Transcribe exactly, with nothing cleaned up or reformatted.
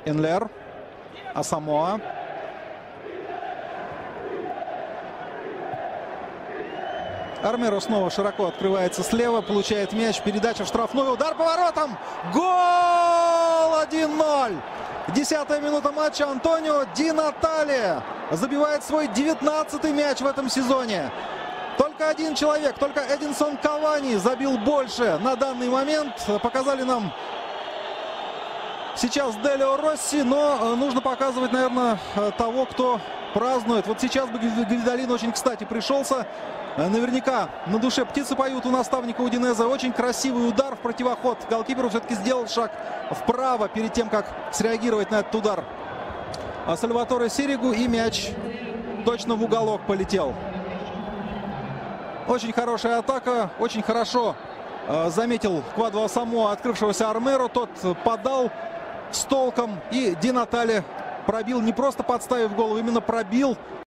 Энлер. Асамоа. Армеро снова широко открывается слева, получает мяч, передача в штрафной, удар по воротам. Гол! один ноль. Десятая минута матча. Антонио Ди Натале забивает свой девятнадцатый мяч в этом сезоне. Только один человек, только Эдинсон Кавани забил больше на данный момент. Показали нам сейчас Делио Росси, но нужно показывать, наверное, того, кто празднует. Вот сейчас бы Гвидалин очень кстати пришелся. Наверняка на душе птицы поют у наставника Удинезе. Очень красивый удар в противоход. Голкипер все-таки сделал шаг вправо перед тем, как среагировать на этот удар. А Сальваторе Сиригу, и мяч точно в уголок полетел. Очень хорошая атака. Очень хорошо э, заметил Квадро Асамоа открывшегося Армеро. Тот подал с толком. И Ди Натале пробил, не просто подставив голову, именно пробил.